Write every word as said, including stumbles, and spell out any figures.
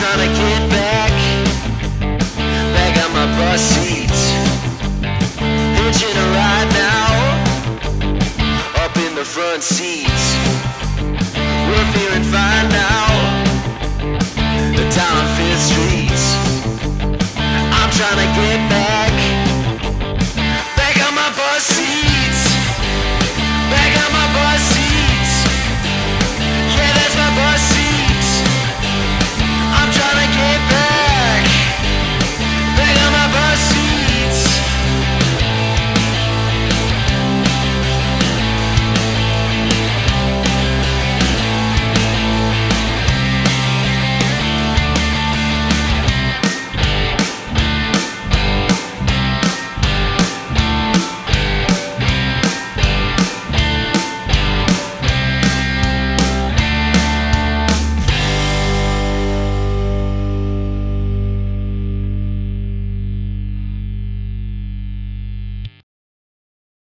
trying to get back, back on my bus seats. Hitching a ride now, up in the front seats. We're feeling fine now.